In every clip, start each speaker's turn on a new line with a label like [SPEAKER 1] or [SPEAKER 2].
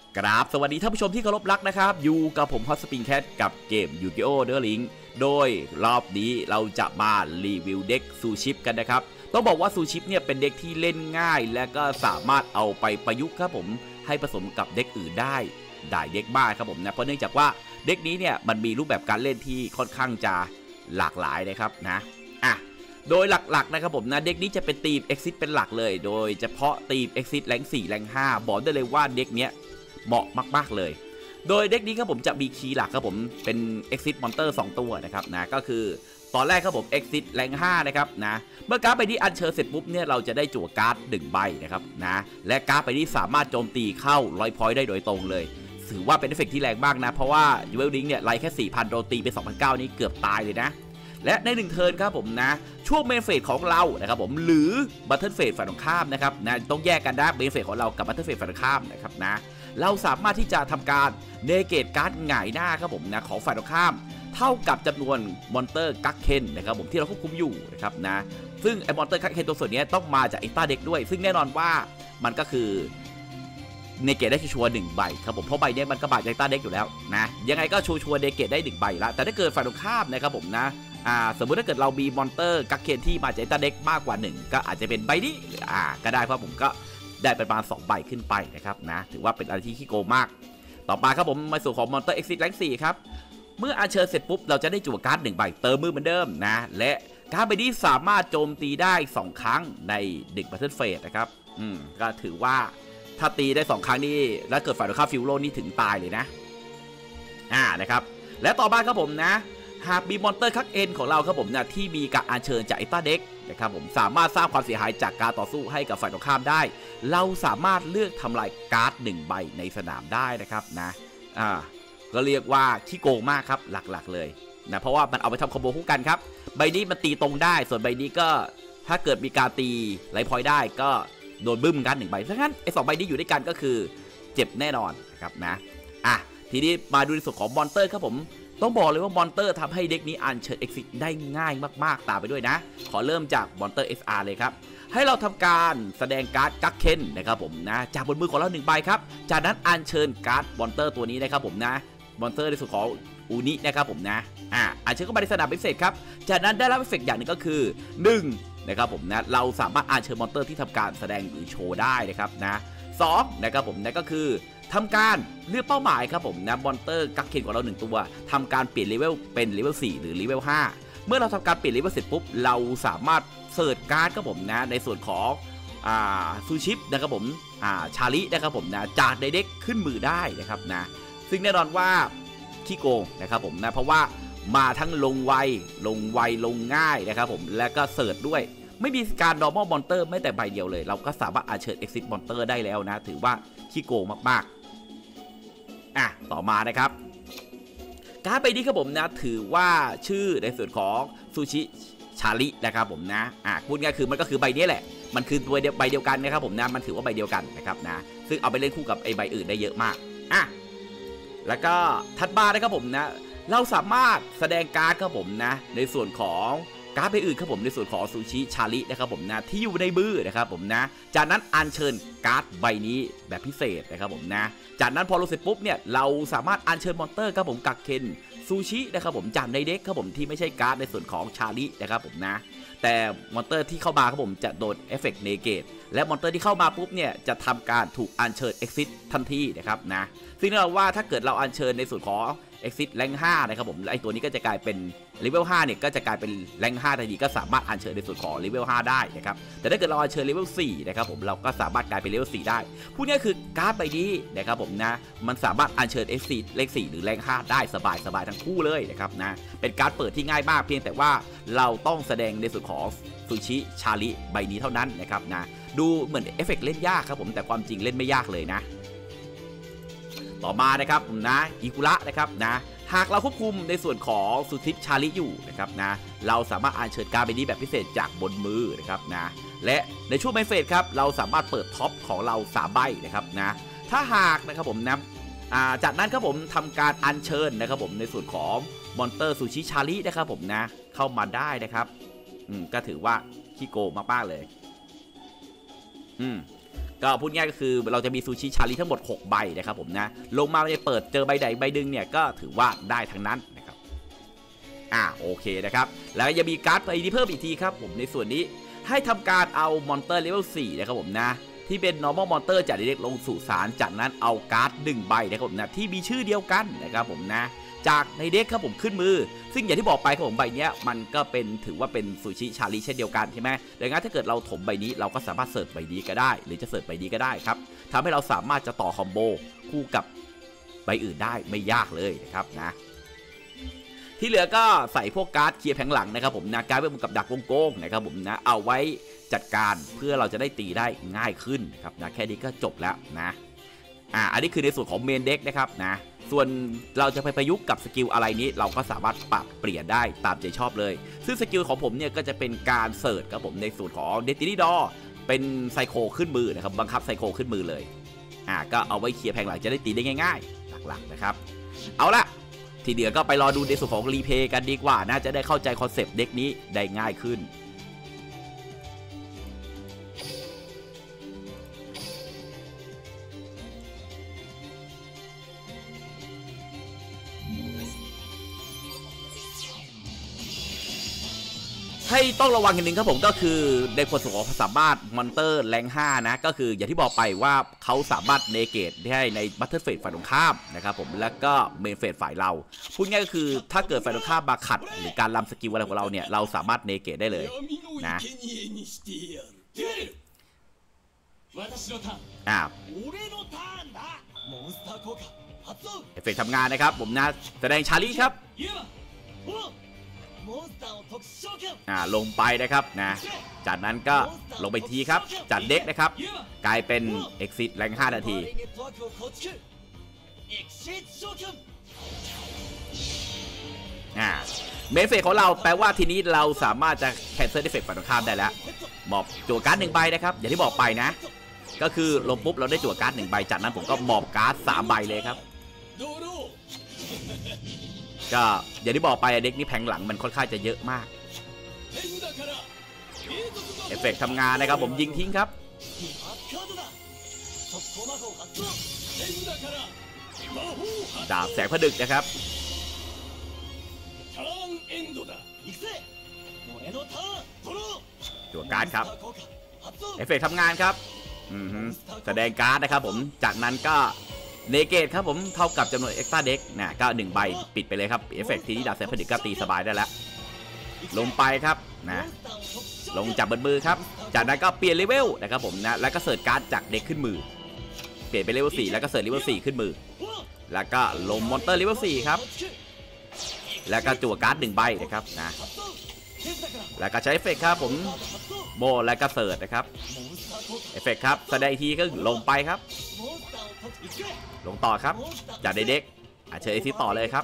[SPEAKER 1] กราบสวัสดีท่านผู้ชมที่เคารพรักนะครับอยู่กับผมฮอตสปริงแคทกับเกมยูกิโอเดอร์ลิงโดยรอบนี้เราจะมารีวิวเด็กซูชิปกันนะครับต้องบอกว่าซูชิปเนี่ยเป็นเด็กที่เล่นง่ายและก็สามารถเอาไปประยุกต์ครับผมให้ผสมกับเด็กอื่นได้เด็กบ้าครับผมนะเพราะเนื่องจากว่าเด็กนี้เนี่ยมันมีรูปแบบการเล่นที่ค่อนข้างจะหลากหลายนะครับนะโดยหลักๆนะครับผมนะเด็กนี้จะเป็นทีม Exit เป็นหลักเลยโดยเฉพาะทีม Exit แรง4แรง5บอกได้เลยว่าเด็กเนี้ยเหมาะมากๆเลยโดยเด็กนี้ครับผมจะมีคีย์หลักครับผมเป็น Exit Monster 2 ตัวนะครับนะก็คือตอนแรกครับผม Exit แรง5นะครับนะเมื่อการ์ดใบนี้อัญเชิญเสร็จปุ๊บเนี่ยเราจะได้จั่วการ์ด1ใบนะครับนะและการ์ดใบนี้สามารถโจมตีเข้า100 พอยต์ได้โดยตรงเลยถือว่าเป็นเอฟเฟกต์ที่แรงมากนะเพราะว่ายูเวลลิงเนี่ยไล่แค่ 4,000 โดนตีไป 2,900 นี้เกือบตายเลยนะและใน1เทิร์นครับผมนะช่วงเมนเฟสของเรานะครับผมหรือบัตเทิลเฟสฝ่ายตรงข้ามนะครับนะต้องแยกกันนะเมนเฟสของเรากับบัตเทิลเฟสฝ่ายตรงข้ามนะครับนะเราสามารถที่จะทำการเนเกตการ์ดหงายหน้าครับผมนะของฝ่ายตรงข้ามเท่ากับจำนวนมอนเตอร์กักเคนนะครับผมที่เราควบคุมอยู่นะครับนะซึ่งไอ้มอนเตอร์กักเคนตัวส่วนนี้ต้องมาจากเอ็กซ์ตร้าเด็กด้วยซึ่งแน่นอนว่ามันก็คือเนเกตได้ชัวร์1ใบครับผมเพราะใบนี้มันก็บาดจากต้าเด็กอยู่แล้วนะยังไงก็ชัวร์เนเกตได้1ใบละแต่ถ้าเกิดฝ่ายตรงข้ามนะครับผมนะสมมุติถ้าเกิดเรามีมอนเตอร์กักเคนที่มาจากต้าเด็กมากกว่า1ก็อาจจะเป็นใบนี้ก็ได้เพราะผมก็ได้ประมาณ2ใบขึ้นไปนะครับนะถือว่าเป็นอะไรที่ขี้โกงมากต่อมาครับผมในส่วนของมอนเตอร์ Exit แรง4ครับเมื่ออัญเชิญเสร็จปุ๊บเราจะได้จั่วการ์ด1ใบเติมมือเหมือนเดิมนะและการ์ดใบนี้สามารถโจมตีได้2ครั้งใน1 Battle Phase นะครับก็ถือว่าถ้าตีได้2ครั้งนี่แล้วเกิดฝ่ายตรงข้ามฟิวโลนี่ถึงตายเลยนะนะครับและต่อมาครับผมนะหากมีมอนเตอร์คักเอ็นของเราครับผมนะที่มีการอัญเชิญจากไอต้าเด็กนะครับผมสามารถสร้างความเสียหายจากการต่อสู้ให้กับฝ่ายตรงข้ามได้เราสามารถเลือกทำลายการ์ด1ใบในสนามได้นะครับนะก็เรียกว่าขี้โกงมากครับหลักๆเลยนะเพราะว่ามันเอาไปทำคอมโบคู่กันครับใบนี้มันตีตรงได้ส่วนใบนี้ก็ถ้าเกิดมีการตีไลท์พอยต์ได้ก็โดนบึ้มกัน1ใบเพราะงั้นไอ้2ใบนี้อยู่ด้วยกันก็คือเจ็บแน่นอนนะครับนะทีนี้มาดูในส่วนของมอนเตอร์ครับผมต้องบอกเลยว่ามอนเตอร์ทำให้เด็กนี้อัญเชิญ Exit ได้ง่ายมากๆตามไปด้วยนะขอเริ่มจากมอนเตอร์ SR เลยครับให้เราทำการแสดงการ์ดกักเคนนะครับผมนะจากบนมือของเรา1ใบครับจากนั้นอัญเชิญการ์ดมอนเตอร์ตัวนี้นะครับผมนะมอนเตอร์ในส่วนของอูนินะครับผมนะอัญเชิญเข้ามาในสนามพิเศษครับจากนั้นได้รับเอฟเฟกต์อย่างหนึ่งก็คือ1นะครับผมนะเราสามารถอัญเชิญมอนเตอร์ที่ทำการแสดงหรือโชว์ได้นะครับนะ2นะครับผมนะก็คือทำการเลือกเป้าหมายครับผมนะมอนเตอร์กักเคนของเรา1ตัวทำการเปลี่ยนเลเวลเป็นเลเวล4หรือเลเวล5เมื่อเราทำการเปลี่ยนเลเวลเสร็จปุ๊บเราสามารถเสิร์ชการ์ดครับผมนะในส่วนของซูชิปนะครับผมชาลินะครับผมนะจากในเด็กขึ้นมือได้นะครับนะซึ่งแน่นอนว่าขี้โกงนะครับผมนะเพราะว่ามาทั้งลงไวลงง่ายนะครับผมและก็เสิร์ชด้วยไม่มีการ normal monster ไม่แต่ใบเดียวเลยเราก็สามารถอัญเชิญ exit monster ได้แล้วนะถือว่าขี้โกงมากๆต่อมานะครับการ์ดใบนี้ครับผมนะถือว่าชื่อในส่วนของซูชิชาลินะครับผมนะพูดง่ายคือมันก็คือใบนี้แหละมันคือตัวใบเดียวกันนะครับผมนะมันถือว่าใบเดียวกันนะครับนะซึ่งเอาไปเล่นคู่กับไอใบอื่นได้เยอะมากแล้วก็ถัดมานะครับผมนะเราสามารถแสดงการ์ดครับผมนะในส่วนของการ์ดใบอื่นครับผมในส่วนของซูชิชาลินะครับผมนะที่อยู่ในมือนะครับผมนะจากนั้นอัญเชิญการ์ดใบนี้แบบพิเศษนะครับผมนะจากนั้นพอลงเสร็จปุ๊บเนี่ยเราสามารถอัญเชิญมอนเตอร์ครับผมกักเคนซูชินะครับผมจากในเด็กครับผมที่ไม่ใช่การ์ดในส่วนของชาลินะครับผมนะแต่มอนเตอร์ที่เข้ามาครับผมจะโดนเอฟเฟกต์เนเกตและมอนเตอร์ที่เข้ามาปุ๊บเนี่ยจะทำการถูกอัญเชิญ Exit ทันทีนะครับนะซึ่งเราว่าถ้าเกิดเราอัญเชิญในส่วนของ Exit แรง5นะครับผมไอตัวนี้ก็จะกลายเป็นเลเวล5เนี่ยก็จะกลายเป็นแรง5ทันทีก็สามารถอัญเชิญในส่วนของเลเวล5ได้นะครับแต่ถ้าเกิดเราอัญเชิญเลเวล4นะครับผมเราก็สามารถกลายเป็นเลเวล4ได้พูดง่ายคือการ์ดใบนี้นะครับผมนะมันสามารถอัญเชิญ Exit เลข4หรือแรง5ได้สบายทั้งคู่เลยนะครับนะเป็นการ์ดเปิดที่ง่ายมากเพียงแต่ว่าเราต้องแสดงในส่วนของซูชิชาลิใบนี้เท่านั้นนะครับนะดูเหมือนเอฟเฟกต์เล่นยากครับผมแต่ความจริงเล่นไม่ยากเลยนะต่อมานะครับนะอิกุระนะครับนะหากเราควบคุมในส่วนของซูชิชาลิอยู่นะครับนะเราสามารถอัญเชิญการ์ดใบนี้แบบพิเศษจากบนมือนะครับนะและในช่วงเมนเฟสครับเราสามารถเปิดท็อปของเรา3ใบนะครับนะถ้าหากนะครับผมนะจากนั้นครับผมทำการอัญเชิญนะครับผมในส่วนของมอนเตอร์ซูชิชาลินะครับผมนะเข้ามาได้นะครับก็ถือว่าขี้โกงมากๆเลยก็พูดง่ายก็คือเราจะมีซูชิชาลีทั้งหมด6ใบนะครับผมนะลงมาจะเปิดเจอใบใดใบดึงเนี่ยก็ถือว่าได้ทั้งนั้นนะครับโอเคนะครับแล้วยังมีการ์ดไปที่เพิ่มอีกทีครับผมในส่วนนี้ให้ทำการเอามอนเตอร์เลเวล4นะครับผมนะที่เป็น normal monster จากเด็กลงสู่สารจากนั้นเอาการ์ด1ใบนะครับผมนะที่มีชื่อเดียวกันนะครับผมนะจากในเด็กครับผมขึ้นมือซึ่งอย่างที่บอกไปครับผมใบนี้มันก็เป็นถือว่าเป็นซูชิชาลีเช่นเดียวกันใช่ไหมดังนั้นถ้าเกิดเราถมใบนี้เราก็สามารถเสิร์ชใบนี้ก็ได้หรือจะเสิร์ชใบนี้ก็ได้ครับทำให้เราสามารถจะต่อคอมโบคู่กับใบอื่นได้ไม่ยากเลยนะครับนะที่เหลือก็ใส่พวกการ์ดเคลียร์แผงหลังนะครับผมนะการ์ดเวทมนต์กับดักวงโกงนะครับผมนะเอาไว้จัดการเพื่อเราจะได้ตีได้ง่ายขึ้นครับนะแค่นี้ก็จบแล้วนะอันนี้คือในส่วนของเมนเด็กนะครับนะส่วนเราจะไปประยุกต์กับสกิลอะไรนี้เราก็สามารถปรับเปลี่ยนได้ตามใจชอบเลยซึ่งสกิลของผมเนี่ยก็จะเป็นการเสิร์ชครับผมในส่วนของเดสตินีดอเป็นไซโคขึ้นมือนะครับบังคับไซโคขึ้นมือเลยก็เอาไว้เคลียร์แผงหลังจะได้ตีได้ง่ายๆหลักๆนะครับเอาละทีเดียวก็ไปรอดูในส่วนของรีเพย์กันดีกว่าน่าจะได้เข้าใจคอนเซปต์เด็กนี้ได้ง่ายขึ้นให้ต้องระวังกันหนึ่งครับผมก็คือในส่วนของสามารถมอนเตอร์แรง5นะก็คืออย่างที่บอกไปว่าเขาสามารถเนเกตได้ในบัตเทิลเฟสฝ่ายตรงข้ามนะครับผมแล้วก็เมนเฟสฝ่ายเราพูดง่ายก็คือถ้าเกิดฝ่ายตรงข้ามมาขัดหรือการล้ำสกิลอะไรของเราเนี่ยเราสามารถเนเกตได้เลยนะเอฟเฟกต์ทำงานนะครับผมนะแสดงชาลีครับลงไปนะครับนะจากนั้นก็ลงไปทีครับจัดเด็กนะครับกลายเป็น Exit แรง5นาทีเมนเฟสของเราแปลว่าทีนี้เราสามารถจะแคนเซิลเอฟเฟกต์ฝั่งตรงข้ามได้แล้วมอบจั่วการ์ด1ใบนะครับอย่างที่บอกไปนะก็คือลงปุ๊บเราได้จั่วการ์ด1ใบจากนั้นผมก็มอบการ์ด3ใบเลยครับก็อย่างที่บอกไปเด็กนี้แผงหลังมันค่อนข้างจะเยอะมากเอฟเฟกต์ทำงานนะครับผมยิงทิ้งครับดาบแสงผดึกนะครับจั่วการ์ดครับเอฟเฟกต์ทำงานครับแสดงการ์ดนะครับผมจากนั้นก็เนเกตครับผมเท่ากับจำนวนเอ็กซ์ตร้าเด็กนะก็1ใบปิดไปเลยครับเอฟเฟกต์ทีนี้ดาบแสงผดึกก็ตีสบายได้แล้วลงไปครับนะลงจับบนมือครับจากนั้นก็เปลี่ยนเลเวลนะครับผมนะแล้วก็เสิร์ชการ์ดจากเด็กขึ้นมือเปลี่ยนเป็นเลเวล4แล้วก็เสิร์ชเลเวล4ขึ้นมือแล้วก็ลงมอนเตอร์เลเวล4ครับแล้วก็จั่วการ์ด1ใบนะครับนะแล้วก็ใช้เอฟเฟกต์ครับผมโบแล้วก็เสิร์ชนะครับเอฟเฟกต์ครับแสดงทีก็ลงไปครับลงต่อครับจากเด็กเชิญไอซิต่อเลยครับ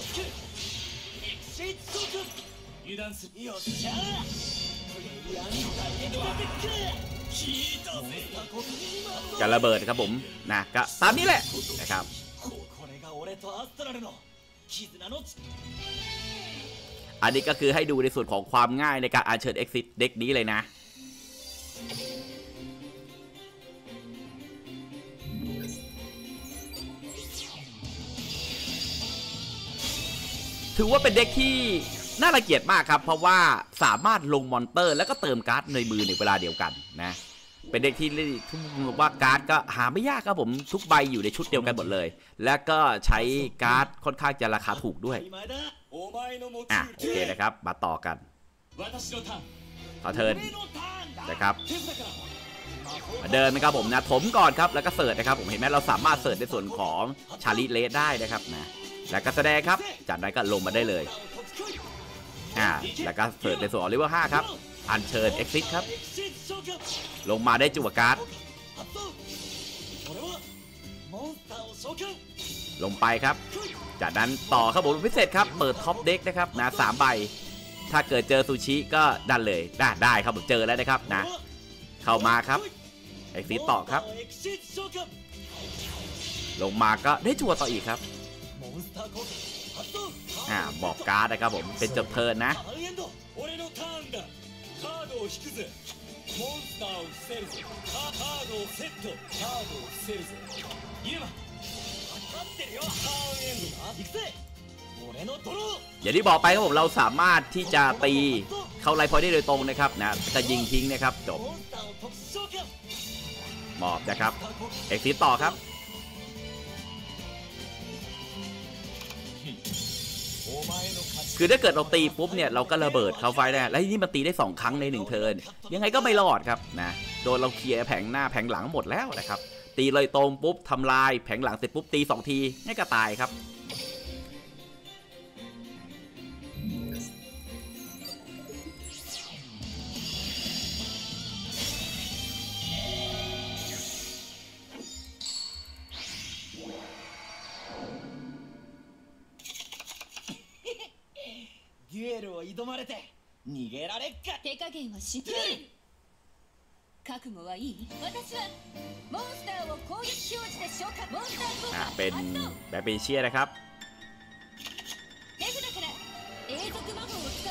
[SPEAKER 1] การระเบิดครับผมนะก็ตามนี้แหละนะครับอันนี้ก็คือให้ดูในส่วนของความง่ายในการอัญเชิญ Exit เด็กนี้เลยนะถือว่าเป็นเด็กที่น่ารังเกียจมากครับเพราะว่าสามารถลงมอนเตอร์แล้วก็เติมการ์ดในมือในเวลาเดียวกันนะเป็นเด็กที่ทุกว่าการ์ดก็หาไม่ยากครับผมทุกใบอยู่ในชุดเดียวกันหมดเลยแล้วก็ใช้การ์ดค่อนข้างจะราคาถูกด้วยโอเคนะครับมาต่อกันขอเทิร์นนะครับมาเดินนะครับผมนะถมก่อนครับแล้วก็เสิร์ชนะครับผมเห็นไหมเราสามารถเสิร์ชในส่วนของชาลีเลสได้นะครับนะแล้วก็แสดงครับจากนั้นก็ลงมาได้เลยแล้วก็เสิร์ชในส่วนของเลเวล5ครับอัญเชิญ Exit ครับลงมาได้จั่วการ์ดลงไปครับจากนั้นต่อครับผมพิเศษครับเปิดท็อปเด็กนะครับนะ3ใบถ้าเกิดเจอซูชิก็ดันเลยได้ครับผมเจอแล้วนะครับนะเข้ามาครับ Exit ต่อครับลงมาก็ได้จั่วต่ออีกครับบอกการ์ดนะครับผมเป็นจบเทิร์นนะ
[SPEAKER 2] モンスターを伏せるぞ。カードをセット。カードを伏せるぞ。ユーマ分かってるよ。ターンエンドだ。行くぜ。俺のドロー。
[SPEAKER 1] อย่างที่บอกไปครับผมเราสามารถที่จะตีเข้าไลฟ์พอยต์ได้โดยตรงนะครับนะจะยิงทิ้งนะครับจบหมอบนะครับเอ็กซิสต่อครับคือถ้าเกิดเราตีปุ๊บเนี่ยเราก็ระเบิดเขาไฟได้แล้วนี่มันตีได้2ครั้งใน1เทิร์นยังไงก็ไม่รอดครับนะโดนเราเคลียร์แผงหน้าแผงหลังหมดแล้วนะครับตีเลยตรงปุ๊บทำลายแผงหลังเสร็จปุ๊บตี2ทีง่ายก็ตายครับ
[SPEAKER 2] デュエルを挑まれて逃げられっか。
[SPEAKER 3] 手加減はしっかり。覚悟はいい？私はモンスターを攻撃表示で消化。モンスター効果。
[SPEAKER 1] เป็นแบบเปเชียนะครับ
[SPEAKER 3] 手札から永続魔法を使う。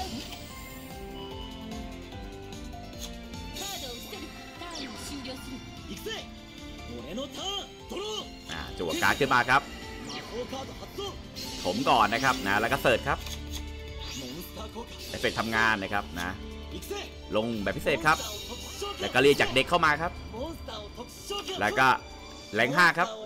[SPEAKER 3] カードを捨てる。ターンを終了する。
[SPEAKER 2] 行くぜ。俺のターンドロー。
[SPEAKER 1] จั่วการ์ดขึ้นมาครับ
[SPEAKER 2] 魔法カード発動。
[SPEAKER 1] ถมก่อนนะครับนะแล้วก็เสิร์ชครับเอฟเฟกต์ทำงานนะครับนะลงแบบพิเศษครับแล้วก็เรียกจากเด็กเข้ามาครับแล้วก็แรง5ครับ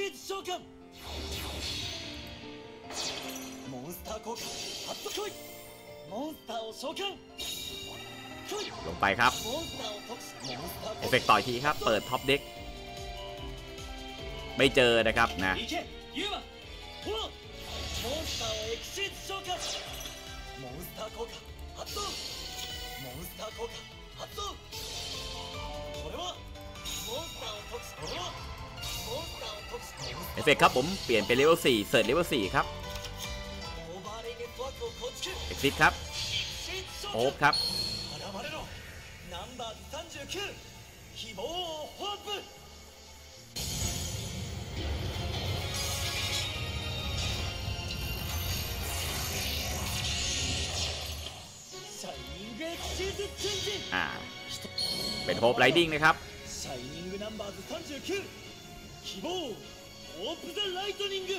[SPEAKER 1] ลงไปครับเอฟเฟกต์ต่อยทีครับเปิดท็อปเด็กไม่เจอนะครับนะ
[SPEAKER 2] モンスター効果発動。モンスター効果発動。これはモンスターを特殊。これはモンスターを特殊。
[SPEAKER 1] เอฟเฟกต์ครับผมเปลี่ยนเป็นเลเวล4เสิร์ชเลเวล4ครับเอ็กซิสครับโอ๊บครับ
[SPEAKER 2] ナンバーズ39希望をホープ。
[SPEAKER 1] เป็นโฮปไลดิ้งนะครับ
[SPEAKER 2] シャイニングナンバーズ39希望ホープザライトニング。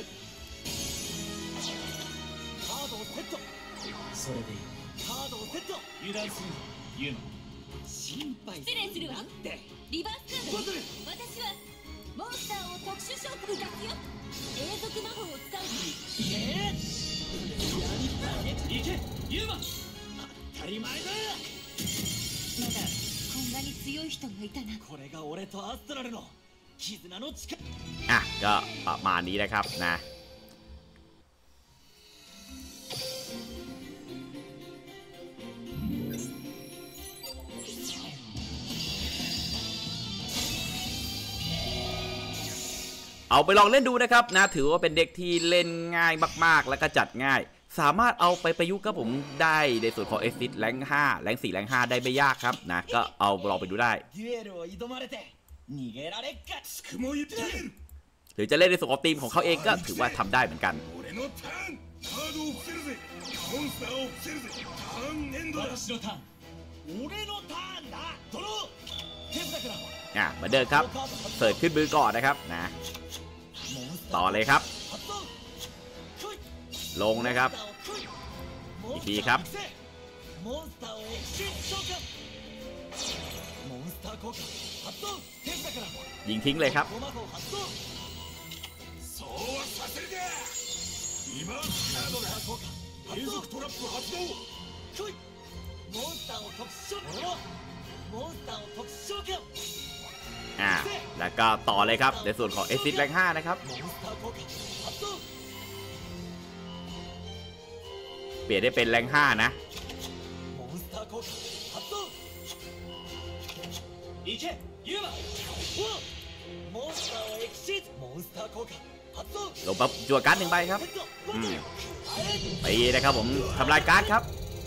[SPEAKER 2] カードをセット。それでいい。カードをセット。油断するなユーマ。心配
[SPEAKER 3] 失礼するわ。リバースカード。私はモンスターを特殊召喚出すよ。永続魔法を使う。
[SPEAKER 2] いけユーマ。当たり前だ。
[SPEAKER 3] まだこんなに強い人がいたな。
[SPEAKER 2] これが俺とアストラルの絆の力。
[SPEAKER 1] ก็ประมาณนี้นะครับนะเอาไปลองเล่นดูนะครับนะถือว่าเป็นเด็กที่เล่นง่ายมากๆแล้วก็จัดง่ายสามารถเอาไปประยุกต์กับผมได้ในส่วนของเอซิสแรง5แรง4แรง5ได้ไม่ยากครับนะก็เอาลองไปดูได้หรือจะเล่นในส่วนของทีมของเขาเองก็ถือว่าทำได้เหมือนกันเหมือนเดิมครับเสิร์ชขึ้นมือก่อนนะครับนะต่อเลยครับลงนะครับอีกทีครับยิงทิ้งเลยครับแล้วก็ต่อเลยครับในส่วนของเอซิสแรง5นะครับเปลี่ยนได้เป็นแรง5นะลงปั๊บจั่วการ์ด1ใบครับตีนะครับผมทำลายการ์ดครับ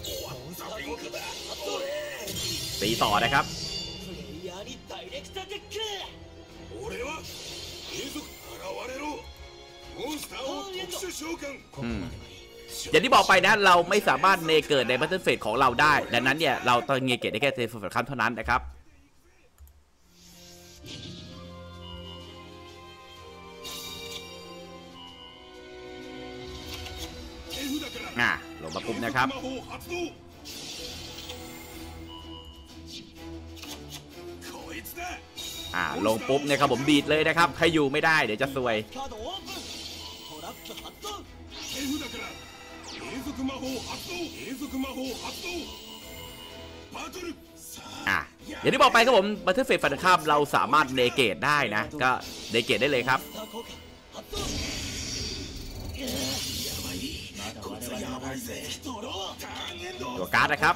[SPEAKER 1] ตีต่อนะครับอย่างที่บอกไปนะเราไม่สามารถเนเกิดในบัตเทิลเฟสของเราได้ดังนั้นเนี่ยเราต้องเนเกิดได้แค่เซฟเฟอร์คัมเท่านั้นนะครับลงมาปุ๊บนะครับลงปุ๊บเนี่ยครับผมดีดเลยนะครับใครอยู่ไม่ได้เดี๋ยวจะซวยอย่างที่บอกไปครับผมบัตเทิลเฟสฟันข้ามเราสามารถเนเกตได้นะก็เนเกตได้เลยครับตัวการ์ดนะครับ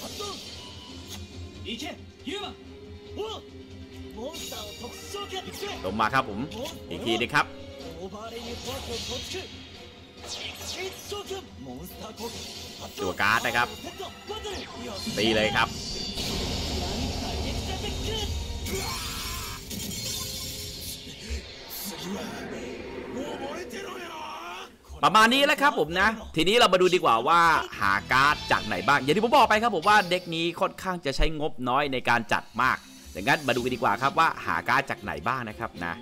[SPEAKER 1] ลงมาครับผมอีกทีนึงครับตัวการ์ดนะครับตีเลยครับประมาณนี้แล้วครับผมนะทีนี้เรามาดูดีกว่าว่าหาการ์ดจากไหนบ้างอย่างที่ผมบอกไปครับผมว่าเด็กนี้ค่อนข้างจะใช้งบน้อยในการจัดมากดังนั้นมาดูกันดีกว่าครับว่าหาการ์ดจากไหนบ้างนะครับนะ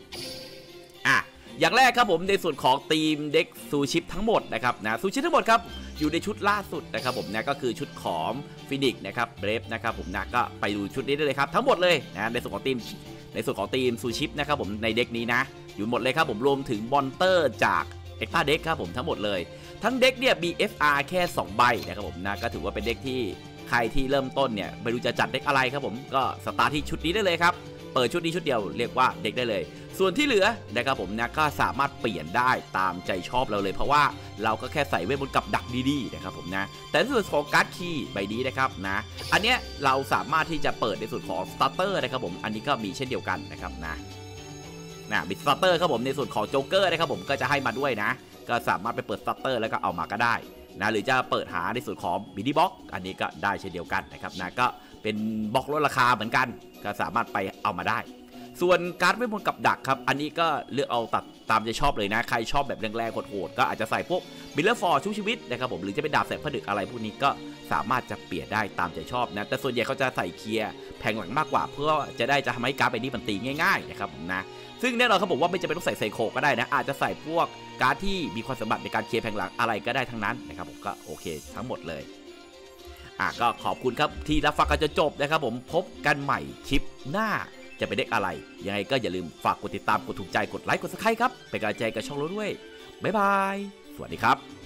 [SPEAKER 1] อย่างแรกครับผมในส่วนของทีมเด็กซูชิปทั้งหมดนะครับนะซูชิปทั้งหมดครับอยู่ในชุดล่าสุดนะครับผมนะก็คือชุดของฟินิกนะครับเบรฟนะครับผมนะก็ไปดูชุดนี้ได้เลยครับทั้งหมดเลยนะในส่วนของทีมซูชิปนะครับผมในเด็กนี้นะอยู่หมดเลยครับผมรวมถึงมอนเตอร์จากเอ็กซ์ตร้าเด็กครับผมทั้งหมดเลยทั้งเด็กเนี่ยมี FR แค่2ใบนะครับผมนะก็ถือว่าเป็นเด็กที่ใครที่เริ่มต้นเนี่ยไม่รู้จะจัดเด็กอะไรครับผมก็สตาร์ทที่ชุดนี้ได้เลยครับเปิดชุดนี้ชุดเดียวเรียกว่าเด็กได้เลยส่วนที่เหลือนะครับผมนะก็สามารถเปลี่ยนได้ตามใจชอบเราเลยเพราะว่าเราก็แค่ใส่เวทมนต์กับดักดีๆนะครับผมนะแต่ในส่วนของการ์ดคีย์ใบนี้นะครับนะอันเนี้ยเราสามารถที่จะเปิดในส่วนของสตาร์เตอร์นะครับผมอันนี้ก็มีเช่นเดียวกันนะครับนะมีสตาร์เตอร์ครับผมในส่วนของโจ๊กเกอร์นะครับผมก็จะให้มาด้วยนะก็สามารถไปเปิดสตาร์เตอร์แล้วก็เอามาก็ได้นะหรือจะเปิดหาในส่วนของมินิบ็อกอันนี้ก็ได้เช่นเดียวกันนะครับนะก็เป็นบล็อกลดราคาเหมือนกันก็สามารถไปเอามาได้ส่วนการ์ดเวทมนต์กับดักครับอันนี้ก็เลือกเอาตัดตามใจชอบเลยนะใครชอบแบบแรงๆโหดๆก็อาจจะใส่พวกบิลเลอร์ฟอร์ชุบชีวิตนะครับผมหรือจะเป็นดาบแสงผนึกอะไรพวกนี้ก็สามารถจะเปลี่ยนได้ตามใจชอบนะแต่ส่วนใหญ่เขาจะใส่เคลียร์แผงหลังมากกว่าเพื่อจะทำให้การ์ดใบนี้มันตีง่ายๆนะครับผมนะซึ่งแน่นอนเขาบอกว่าไม่จำเป็นต้องใส่ไซโคก็ได้นะอาจจะใส่พวกการ์ดที่มีความสามารถในการเคลียร์แผงหลังอะไรก็ได้ทั้งนั้นนะครับผมก็โอเคทั้งหมดเลยก็ขอบคุณครับที่รับฟังกันจนจบนะครับผมพบกันใหม่คลิปหน้าจะเป็นเด็กอะไรยังไงก็อย่าลืมฝากกดติดตามกดถูกใจกดไลค์กดซับสไครบ์ครับเป็นกำลังใจกับช่องเราด้วยบ๊ายบายสวัสดีครับ